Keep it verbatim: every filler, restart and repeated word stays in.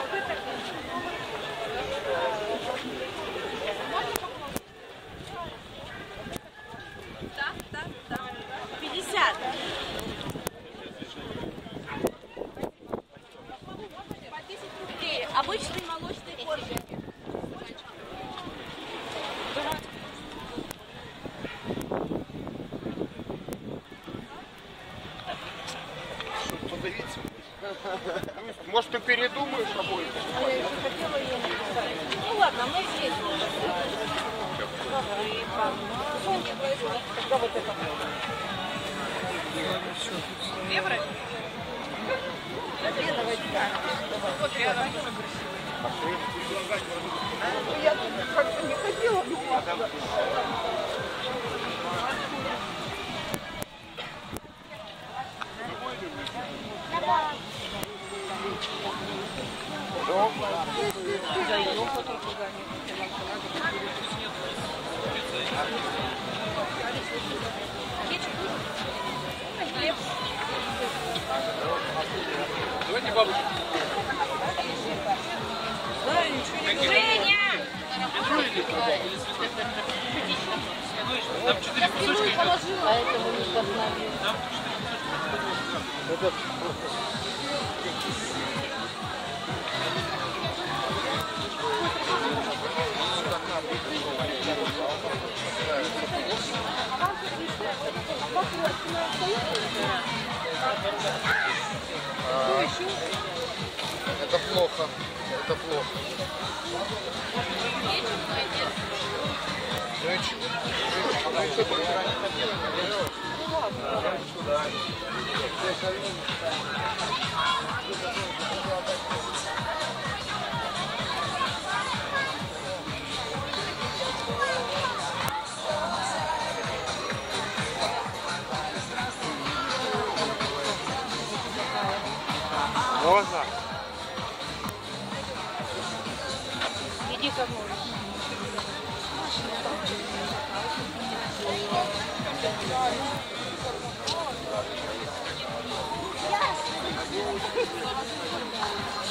пятьдесят. Обычный молочный коржик. Подавиться. Может, ты передумаешь обоих? А я еще хотела ее написать. Ну ладно, мы здесь. Тогда вот это. Две брать? Две давайте. Вот рядом. Я как-то не хотела. Давайте бабушку. Женя! Там четыре кусочка. А это мы не познали. Это плохо. Это плохо. Можно? Иди ко мне. Yes.